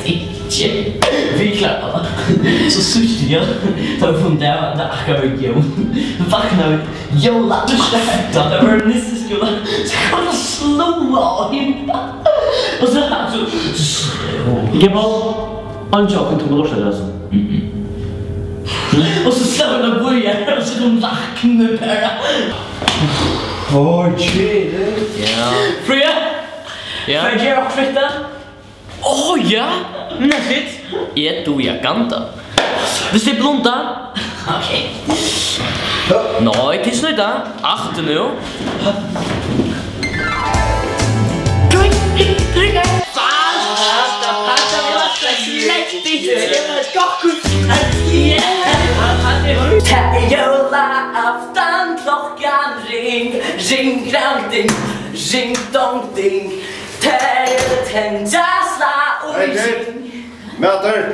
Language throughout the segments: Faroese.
Ikke. Vi klarer det. Så synes jeg, da vi funnet der akkurat ved jævn. Vakna vi, jola, du starter. Der var nisseskola. Så kan du slå av henne. Og så han så... Gebol, anjoken til Norge, altså. Og så slår han og bøyer, og så kan hun lakne bare. Ja. Fria? Ja. Får jeg gjøre oppfritta? Ja. Nästigt. Du jag ganta. Du ser blonda. Okej. Nej, det är snöda. 8 nu. Trycka. Pasta vi var släkt i. Det var gott. Jola afton klockan ring. Ring klang ding. Ring dong ding. Tända sla och Hej, möter!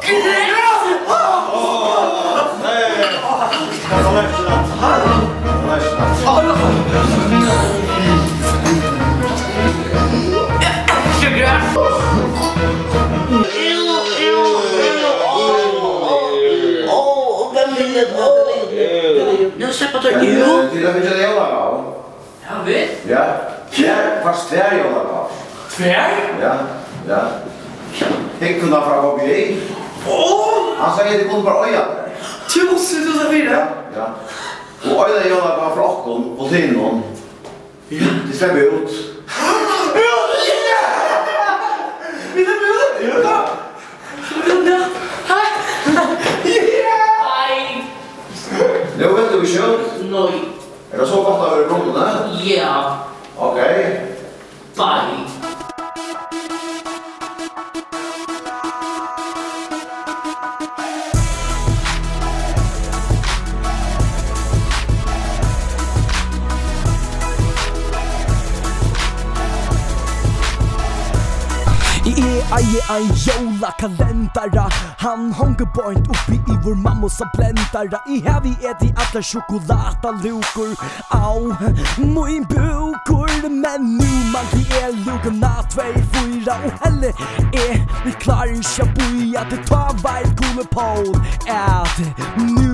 Nu släpper du ju. Till att vi ska göra det. Ja, vet. Ja. Fast tvär göra det. Tvär? Ja. Häckorna från HBI. Han säger att det kommer bara öja där. 1004. Ja. Och öja gör det bara flockon och tinnon. Det släpper ut. Vill du bjuda? Ja. Nu vet du själv. Nej. Är det så gott att vara blodna? Ja. Okej. Bye. Ein jólakalendara. Han hongur point uppi I vår mammosa blendara. I hevi eti alla chokolatalukor au min bukur. Men nu man lukana 2-4 og helle vi klarer ikke å boja. Det tar veit gule pol at nu